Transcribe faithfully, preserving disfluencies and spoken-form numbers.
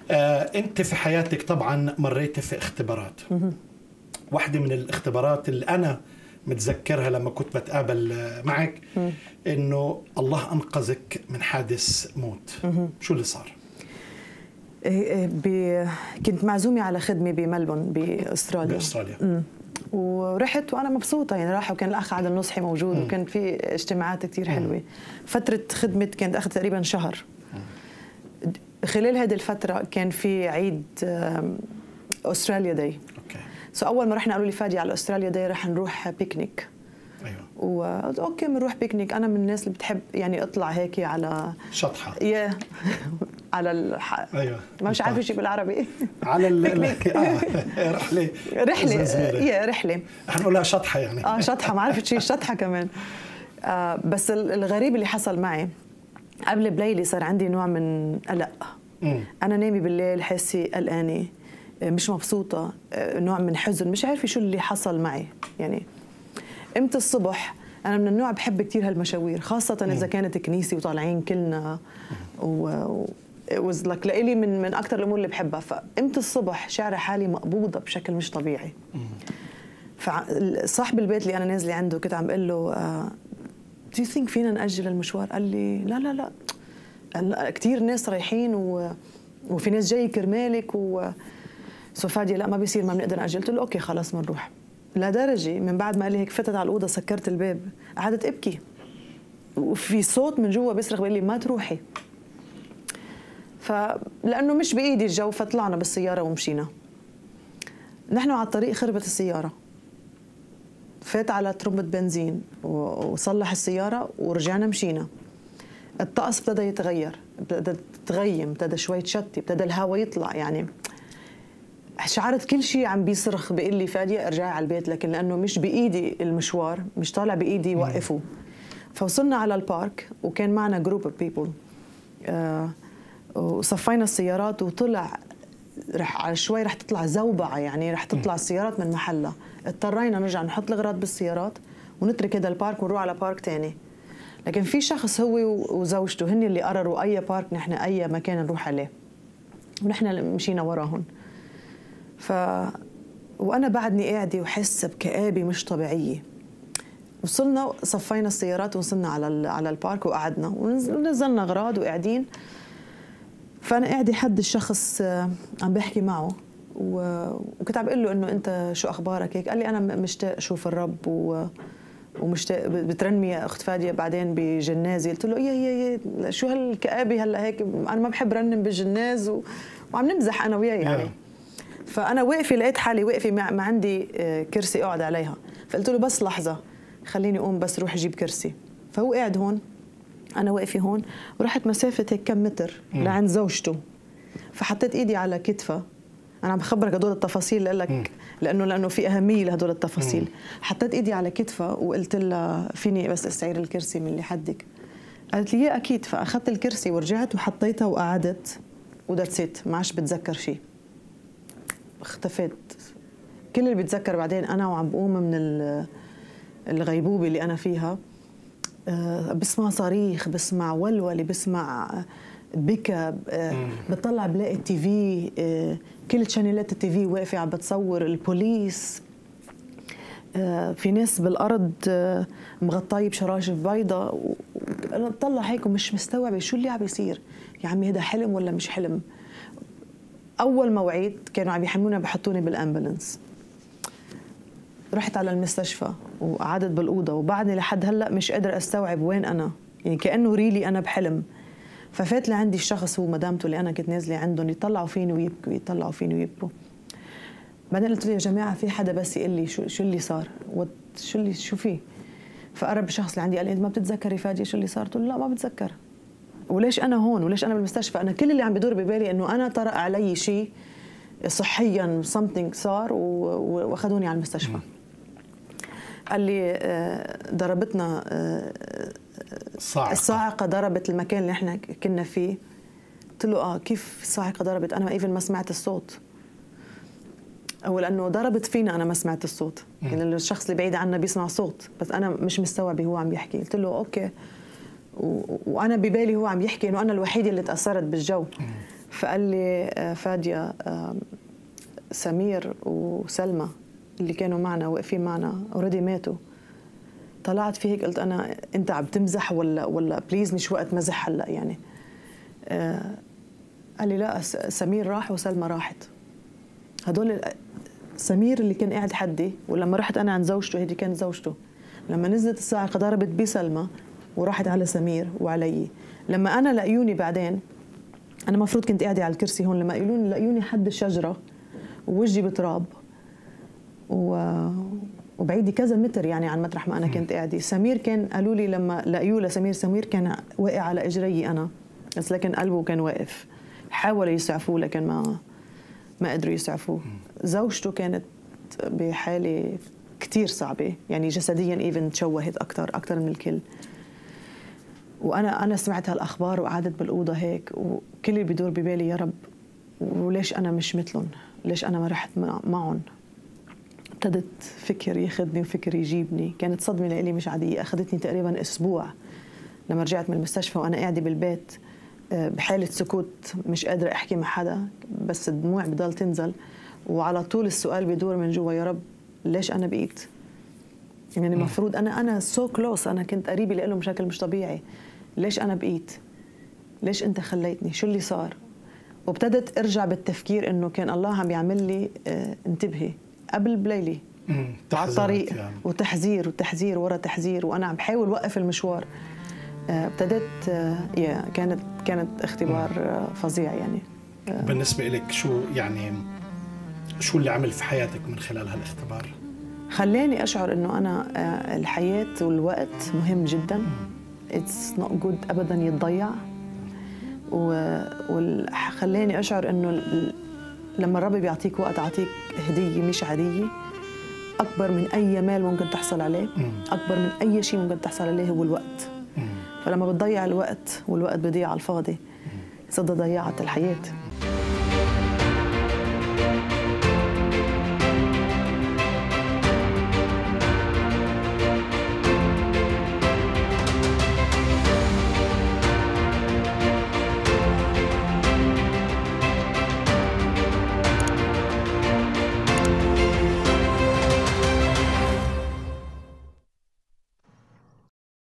آه انت في حياتك طبعا مريت في اختبارات. واحدة من الاختبارات اللي انا متذكرها لما كنت بتقابل معك انه الله انقذك من حادث موت. شو اللي صار؟ كنت معزومة على خدمة بملبون باستراليا. باستراليا. مم. ورحت وانا مبسوطه يعني راح، وكان الاخ عادل النصحي موجود مم. وكان في اجتماعات كثير حلوه. مم. فتره خدمه كانت اخذت تقريبا شهر. مم. خلال هذه الفتره كان في عيد استراليا داي. اوكي. سو اول ما رحنا قالوا لي فادي على استراليا داي رح نروح بيكنيك. ايوه. وقلت اوكي بنروح بيكنيك. انا من الناس اللي بتحب يعني اطلع هيك على شطحه. يا على الح... ايوه ما مش عارفه شيء بالعربي. على ال... آه. رحله رحله يا رحله احنا نقولها شطحه يعني. اه شطحه ما عرفت شيء شطحه كمان. آه بس الغريب اللي حصل معي قبل بليلي صار عندي نوع من قلق. مم. انا نامي بالليل حاسه قلقانه مش مبسوطه، نوع من حزن مش عارفه شو اللي حصل معي. يعني امتى الصبح انا من النوع بحب كثير هالمشاوير، خاصه اذا كانت كنيسه وطالعين كلنا و was like لإلي من من أكثر الأمور اللي بحبها. فإمتى الصبح شعر حالي مقبوضة بشكل مش طبيعي. فصاحب البيت اللي أنا نازلة عنده كنت عم بقول له uh, do you think فينا نأجل المشوار؟ قال لي لا لا لا كثير ناس رايحين و... وفي ناس جاي كرمالك و سو فادية لا ما بيصير ما بنقدر نأجل. قلت له أوكي خلاص بنروح. لدرجة من بعد ما قال لي هيك فتت على الأوضة سكرت الباب قعدت أبكي وفي صوت من جوا بيصرخ بيقول لي ما تروحي. فلأنه مش بإيدي الجو فطلعنا بالسيارة ومشينا. نحن على الطريق خربت السيارة، فات على ترمبة بنزين وصلح السيارة ورجعنا مشينا. الطقس ابتدى يتغير، ابتدى تغيم، ابتدى شوي تشتي، ابتدى الهواء يطلع. يعني شعرت كل شيء عم بيصرخ بيقول لي فادية ارجعي على البيت، لكن لأنه مش بإيدي المشوار مش طالع بإيدي وقفوا. فوصلنا على البارك وكان معنا جروب اوف بيبل آه وصفينا السيارات وطلع رح على شوي رح تطلع زوبعة، يعني رح تطلع السيارات من محلها. اضطرينا نرجع نحط الأغراض بالسيارات ونترك هذا البارك ونروح على بارك تاني. لكن في شخص هو وزوجته هن اللي قرروا أي بارك نحن أي مكان نروح عليه ونحن مشينا وراهم. ف وأنا بعدني قاعدة وحاسة بكآبة مش طبيعية. وصلنا صفينا السيارات ووصلنا على على البارك وقعدنا ونزلنا أغراض وقاعدين. فأنا قاعدة حد الشخص عم بحكي معه وكنت عم بقول له إنه أنت شو أخبارك هيك؟ قال لي أنا مشتاق أشوف الرب و ومشتاق بترنمي يا أخت فادية بعدين بجنازي. قلت له يا يا يا شو هالكآبة هلا هيك؟ أنا ما بحب رنم بالجناز و... وعم نمزح أنا وياه يعني. فأنا واقفة لقيت حالي واقفة ما, ما عندي كرسي أقعد عليها. فقلت له بس لحظة خليني أقوم بس روح أجيب كرسي. فهو قاعد هون أنا واقفة هون ورحت مسافة هيك كم متر لعند زوجته. فحطيت إيدي على كتفها. أنا عم بخبرك هدول التفاصيل لك لأنه لأنه في أهمية لهدول التفاصيل. حطيت إيدي على كتفها وقلت لها فيني بس أستعير الكرسي من اللي حدك؟ قالت لي يا أكيد. فأخذت الكرسي ورجعت وحطيتها وقعدت ودتسيت ما عادش بتذكر شيء. اختفيت. كل اللي بتذكر بعدين أنا وعم بقوم من الغيبوبة اللي أنا فيها بسمع صريخ، بسمع ولولة، بسمع بكى، بطلع بلاقي التي في كل شانيلات التي في واقفة عم بتصور، البوليس، في ناس بالأرض مغطاية بشراشف بيضاء. أنا بطلع هيك ومش مستوعبة شو اللي عم بيصير. يا عمي هذا حلم ولا مش حلم؟ أول موعد كانوا عم يحملوني بحطوني بالأمبولانس. رحت على المستشفى وقعدت بالأوضة وبعدني لحد هلأ مش قادرة أستوعب وين أنا، يعني كأنه ريلي أنا بحلم. ففات لعندي الشخص هو مدامته اللي أنا كنت نازلة عندهم يطلعوا فيني ويبكوا يطلعوا فيني ويبكوا. بعدين قلت له يا جماعة في حدا بس يقول لي شو شو اللي صار؟ شو اللي شو فيه؟ فقرب الشخص اللي عندي قال لي أنت ما بتتذكري فادية شو اللي صار؟ قلت له لا ما بتذكر. وليش أنا هون؟ وليش أنا بالمستشفى؟ أنا كل اللي عم بدور ببالي إنه أنا طرق علي شيء صحيا something صار وأخذوني على المستشفى. قال لي ضربتنا الصاعقة. الصاعقة ضربت المكان اللي احنا كنا فيه. قلت له اه كيف الصاعقة ضربت؟ أنا ايفن ما سمعت الصوت. أو لأنه ضربت فينا أنا ما سمعت الصوت. يعني الشخص اللي بعيد عنا بيسمع صوت بس أنا مش مستوعبة هو عم يحكي. قلت له أوكي و... وأنا ببالي هو عم يحكي إنه أنا الوحيدة اللي تأثرت بالجو. فقال لي آه، فادية آه، سمير وسلمى اللي كانوا معنا واقفين معنا اوريدي ماتوا. طلعت فيه هيك قلت انا انت عم تمزح ولا ولا بليز مش وقت مزح هلا يعني. آه قال لي لا سمير راح وسلمى راحت. هدول سمير اللي كان قاعد حدي، ولما رحت انا عند زوجته هيدي كانت زوجته. لما نزلت الصاعقه ضربت بسلمى وراحت على سمير وعلي. لما انا لقيوني بعدين انا مفروض كنت قاعده على الكرسي هون، لما قالوني لقيوني حد الشجره ووجهي بتراب و وبعيدي كذا متر يعني عن مطرح ما انا كنت قاعده. سمير كان قالوا لي لما لقيوه لسمير، سمير كان واقع على اجري انا بس لكن قلبه كان واقف. حاولوا يسعفوه لكن ما ما قدروا يسعفوه. زوجته كانت بحاله كتير صعبه يعني جسديا ايفن تشوهت اكثر اكثر من الكل. وانا انا سمعت هالاخبار وقعدت بالاوضه هيك وكل اللي بيدور ببالي يا رب وليش انا مش مثلهم؟ ليش انا ما رحت معهم؟ ابتدت فكر ياخذني وفكر يجيبني. كانت صدمه لإلي مش عاديه، اخذتني تقريبا اسبوع لما رجعت من المستشفى وانا قاعده بالبيت بحاله سكوت مش قادره احكي مع حدا بس الدموع بضل تنزل وعلى طول السؤال بيدور من جوا يا رب ليش انا بقيت؟ يعني المفروض انا انا سو كلوس، انا كنت قريبه لهم بشكل مش طبيعي. ليش انا بقيت؟ ليش انت خليتني؟ شو اللي صار؟ وابتدت ارجع بالتفكير انه كان الله عم يعمل لي اه انتبهي قبل بليلي على الطريق يعني. وتحذير وتحذير ورا تحذير وانا عم بحاول وقف المشوار. ابتدت اه يا كانت كانت اختبار اه فظيع يعني. اه بالنسبه لك شو يعني شو اللي عمل في حياتك من خلال هالاختبار؟ خلاني اشعر انه انا اه الحياه والوقت مهم جدا. اتس نوت جود ابدا يتضيع. وخلاني اشعر انه لما الرب بيعطيك وقت عطيك هديه مش عاديه اكبر من اي مال ممكن تحصل عليه، اكبر من اي شيء ممكن تحصل عليه هو الوقت. فلما بتضيع الوقت والوقت بيضيع على الفاضي صدق ضيعت الحياه.